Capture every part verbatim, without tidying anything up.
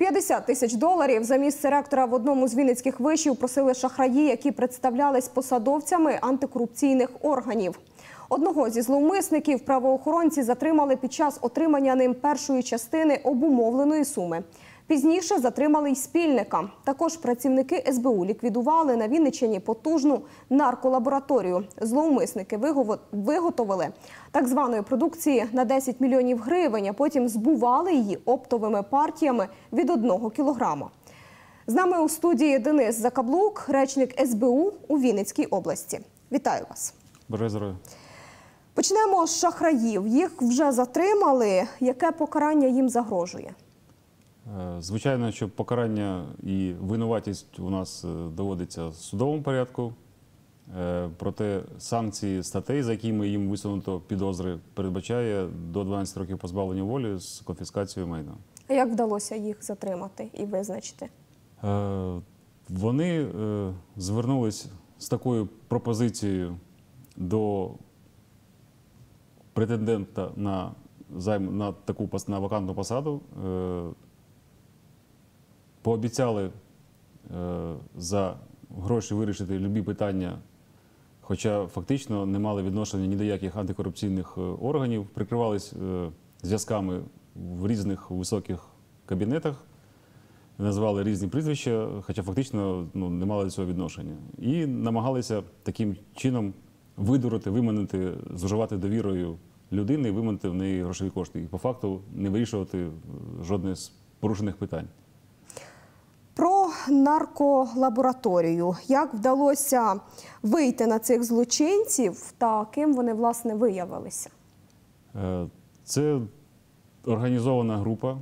п'ятдесят тисяч доларів за місце ректора в одному з вінницьких вишів просили шахраї, які представлялись посадовцями антикорупційних органів. Одного зі зловмисників правоохоронці затримали під час отримання ним першої частини обумовленої суми. Пізніше затримали й спільника. Також працівники ес бе у ліквідували на Вінниччині потужну нарколабораторію. Зловмисники виготовили так званої продукції на десять мільйонів гривень, а потім збували її оптовими партіями від одного кілограма. З нами у студії Денис Закаблук, речник ес бе у у Вінницькій області. Вітаю вас. Бажаю здоров'я. Почнемо з шахраїв. Їх вже затримали. Яке покарання їм загрожує? Звичайно, що покарання і винуватість у нас доводиться в судовому порядку. Проте санкції статей, за якими їм висунуто підозри, передбачає до дванадцяти років позбавлення волі з конфіскацією майна. А як вдалося їх затримати і визначити? Вони звернулись з такою пропозицією до претендента на займ на таку на вакантну посаду. Пообіцяли за гроші вирішити любі питання, хоча фактично не мали відношення ні до яких антикорупційних органів, прикривались зв'язками в різних високих кабінетах, називали різні прізвища, хоча фактично ну, не мали до цього відношення. І намагалися таким чином видурити, виманити, зловживати довірою людини і виманити в неї грошові кошти. І по факту не вирішувати жодне з порушених питань. Про нарколабораторію. Як вдалося вийти на цих злочинців та ким вони, власне, виявилися? Це організована група,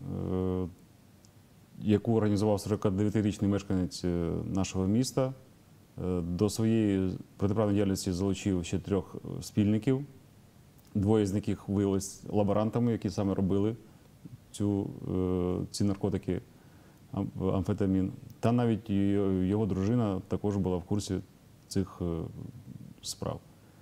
яку організував сорокадев'ятирічний мешканець нашого міста. До своєї протиправної діяльності залучив ще трьох спільників. Двоє з яких виявилися лаборантами, які саме робили цю, ці наркотики, амфетамін. Та навіть його дружина також була в курсі цих справ.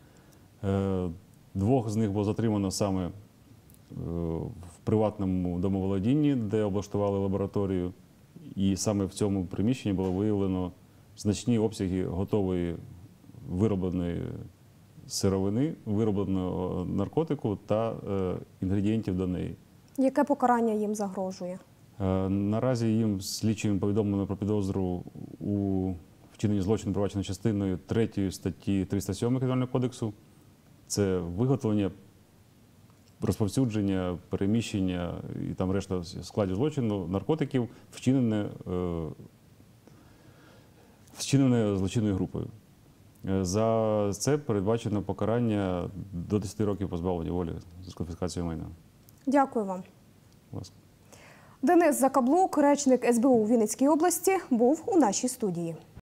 Двох з них було затримано саме в приватному домоволодінні, де облаштували лабораторію. І саме в цьому приміщенні було виявлено значні обсяги готової виробленої сировини, виробленого наркотику та е, інгредієнтів до неї. Яке покарання їм загрожує? Е, наразі їм слідчим повідомлено про підозру у вчиненні злочину, передбаченою частиною третьої статті триста сьомої Кримінального кодексу. Це виготовлення, розповсюдження, переміщення і там решта складів злочину наркотиків, вчинене, е, вчинене злочинною групою. За це передбачено покарання до десяти років позбавлення волі з конфіскацією майна. Дякую вам. Будь ласка. Денис Закаблук, речник ес бе у у Вінницькій області, був у нашій студії.